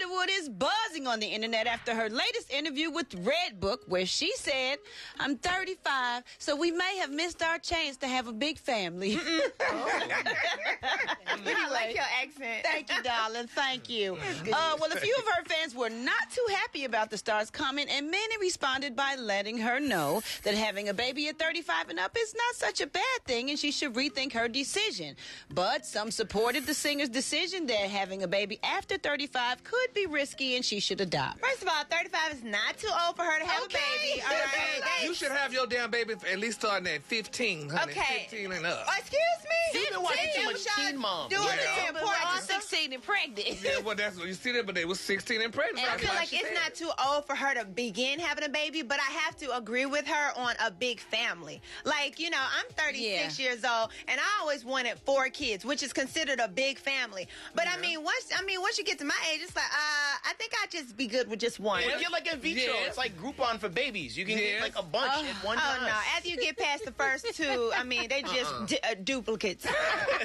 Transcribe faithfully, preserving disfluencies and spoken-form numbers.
Underwood is buzzing on the internet after her latest interview with Redbook, where she said, I'm thirty-five, so we may have missed our chance to have a big family. Oh. I like your accent. Thank you, darling. Thank you. Uh, well, a few of her fans were not too happy about the star's comment, and many responded by letting her know that having a baby at thirty-five and up is not such a bad thing, and she should rethink her decision. But some supported the singer's decision that having a baby after thirty-five could be risky and she should adopt. First of all, thirty-five is not too old for her to have Okay. a baby. All right. You should have your damn baby at least starting at fifteen, honey. Okay. fifteen and up. Oh, excuse me? You've been watching too much Teen Mom. Doing Yeah. it to support I'm Arthur? sixteen and pregnant. Yeah, well, that's what you see there, but they was sixteen and pregnant. I That's feel why like she it's said not it. too old for her to begin having a baby, but I have to agree with her on a big family. Like, you know, I'm thirty-six Yeah. years old, and I always wanted four kids, which is considered a big family. But I mean, once I mean, once you get to my age, it's like, uh, I think I'd just be good with just one. Well, you're like in vitro. Yes. It's like Groupon for babies. You can Yes. get like a bunch at one Oh time. no! After you get past the first two, I mean, they just Uh-uh. d- uh, duplicates.